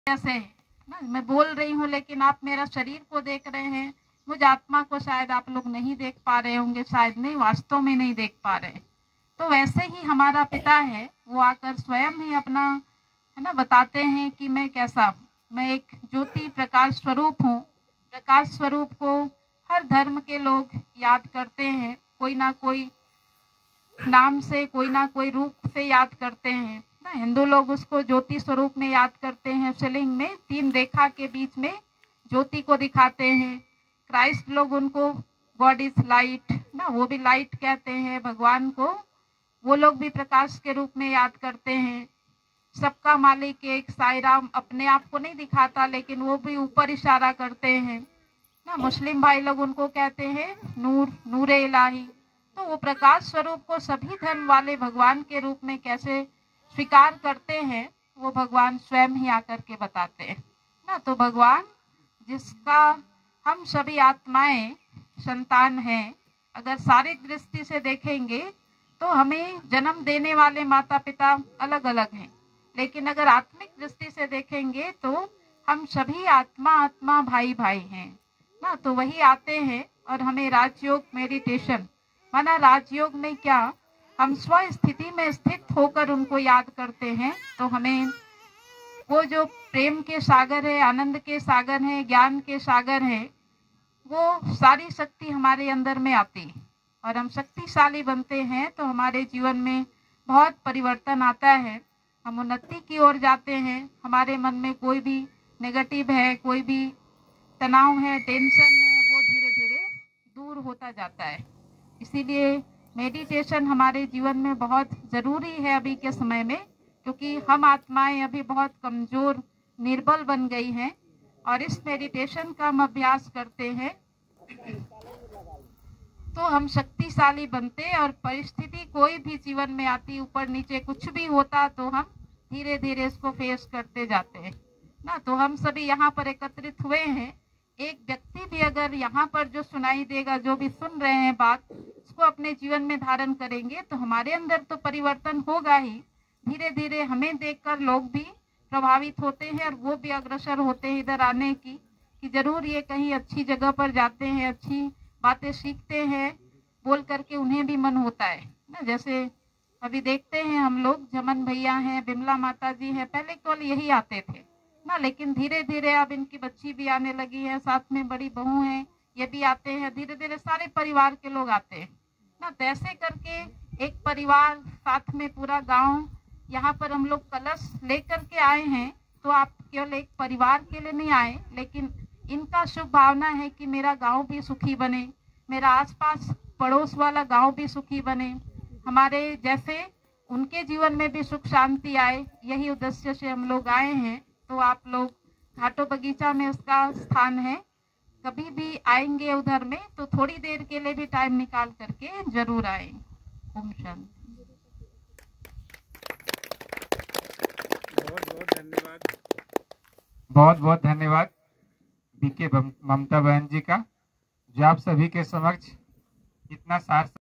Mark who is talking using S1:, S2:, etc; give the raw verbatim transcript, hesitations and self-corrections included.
S1: कैसे ना मैं बोल रही हूँ, लेकिन आप मेरा शरीर को देख रहे हैं, मुझ आत्मा को शायद आप लोग नहीं देख पा रहे होंगे, शायद नहीं, वास्तव में नहीं देख पा रहे। तो वैसे ही हमारा पिता है, वो आकर स्वयं ही अपना है ना बताते हैं कि मैं कैसा, मैं एक ज्योति प्रकाश स्वरूप हूँ। प्रकाश स्वरूप को हर धर्म के लोग याद करते हैं, कोई ना कोई नाम से, कोई ना कोई रूप से याद करते हैं ना। हिंदू लोग उसको ज्योति स्वरूप में याद करते हैं, शिवलिंग में तीन रेखा के बीच में ज्योति को दिखाते हैं। क्राइस्ट लोग उनको गॉड इज लाइट ना, वो भी लाइट कहते हैं भगवान को, वो लोग भी प्रकाश के रूप में याद करते हैं। सबका मालिक एक साईं अपने आप को नहीं दिखाता, लेकिन वो भी ऊपर इशारा करते हैं ना। मुस्लिम भाई लोग उनको कहते हैं नूर, नूरे इलाही। तो वो प्रकाश स्वरूप को सभी धर्म वाले भगवान के रूप में कैसे स्वीकार करते हैं, वो भगवान स्वयं ही आकर के बताते हैं ना। तो भगवान जिसका हम सभी आत्माएं संतान हैं, अगर शारीरिक दृष्टि से देखेंगे तो हमें जन्म देने वाले माता पिता अलग अलग हैं, लेकिन अगर आत्मिक दृष्टि से देखेंगे तो हम सभी आत्मा आत्मा भाई भाई हैं ना। तो वही आते हैं और हमें राजयोग मेडिटेशन, माना राजयोग में क्या, हम स्व स्थिति में स्थित होकर उनको याद करते हैं, तो हमें वो जो प्रेम के सागर है, आनंद के सागर है, ज्ञान के सागर है, वो सारी शक्ति हमारे अंदर में आती है और हम शक्तिशाली बनते हैं। तो हमारे जीवन में बहुत परिवर्तन आता है, हम उन्नति की ओर जाते हैं। हमारे मन में कोई भी नेगेटिव है, कोई भी तनाव है, टेंशन है, वो धीरे धीरे दूर होता जाता है। इसीलिए मेडिटेशन हमारे जीवन में बहुत ज़रूरी है अभी के समय में, क्योंकि हम आत्माएं अभी बहुत कमज़ोर निर्बल बन गई हैं और इस मेडिटेशन का हम अभ्यास करते हैं तो हम शक्तिशाली बनते, और परिस्थिति कोई भी जीवन में आती, ऊपर नीचे कुछ भी होता, तो हम धीरे धीरे इसको फेस करते जाते हैं ना। तो हम सभी यहाँ पर एकत्रित हुए हैं, एक व्यक्ति भी अगर यहाँ पर जो सुनाई देगा, जो भी सुन रहे हैं बात, उसको अपने जीवन में धारण करेंगे तो हमारे अंदर तो परिवर्तन होगा ही। धीरे धीरे हमें देखकर लोग भी प्रभावित होते हैं और वो भी अग्रसर होते हैं इधर आने की, कि जरूर ये कहीं अच्छी जगह पर जाते हैं, अच्छी बातें सीखते हैं, बोल करके उन्हें भी मन होता है ना। जैसे अभी देखते हैं हम लोग, जमन भैया हैं, बिमला माता जी हैं, पहले केवल यही आते थे ना, लेकिन धीरे धीरे अब इनकी बच्ची भी आने लगी है, साथ में बड़ी बहू हैं, ये भी आते हैं, धीरे धीरे सारे परिवार के लोग आते हैं ना। तो ऐसे करके एक परिवार, साथ में पूरा गांव, यहाँ पर हम लोग कलश लेकर के आए हैं। तो आप केवल एक परिवार के लिए नहीं आए, लेकिन इनका शुभ भावना है कि मेरा गांव भी सुखी बने, मेरा आसपास पड़ोस वाला गांव भी सुखी बने, हमारे जैसे उनके जीवन में भी सुख शांति आए, यही उद्देश्य से हम लोग आए हैं। तो आप लोग घाटो बगीचा में उसका स्थान है, कभी भी आएंगे उधर में तो थोड़ी देर के लिए भी टाइम निकाल करके जरूर आए। ओम शांति।
S2: बहुत बहुत धन्यवाद,
S3: बहुत बहुत धन्यवाद बीके ममता बहन जी का, जो आप सभी के समक्ष इतना सार